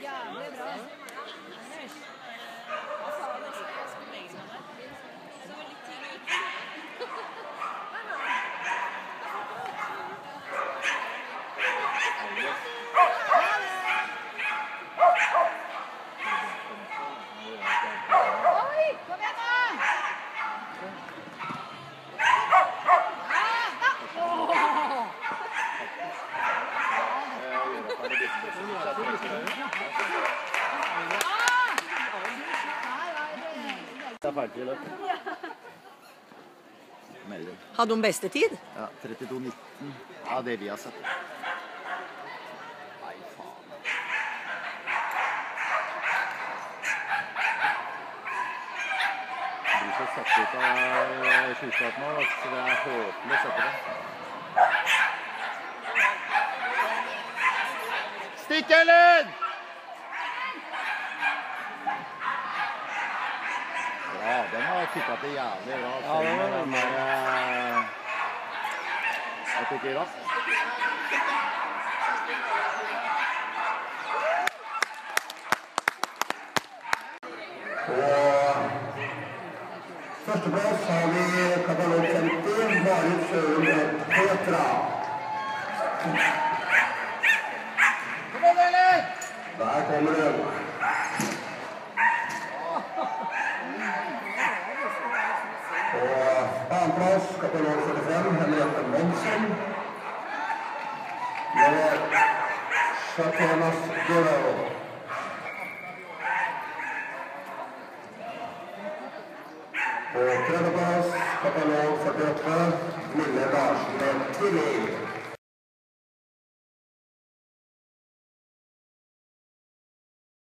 Jævlig bra. Anders. Hva sa du nesten? Jeg skulle legge meg der. Så var litt tidlig ute. Oi, kom igjen da! Det er ferdig i løpet. Melding. Hadde hun beste tid? Ja, 32-19 av det vi har sett. Nei, faen. Det blir så satt ut av skystarten nå, så det er håpløst etter det. Stikk, Ellen! Ja, den har kikket til jævlig bra. Ja, det var den der... Jeg tok i rask. På førsteplass har vi katalog 50, Marit Søren Petra. Kom igjen, Ellen! Der kommer den. På annenplass, katalog 45, Henriette Monsen. Med Chatelas Girl. På tredjeplass, katalog 48, Mille Larsen med Tilly.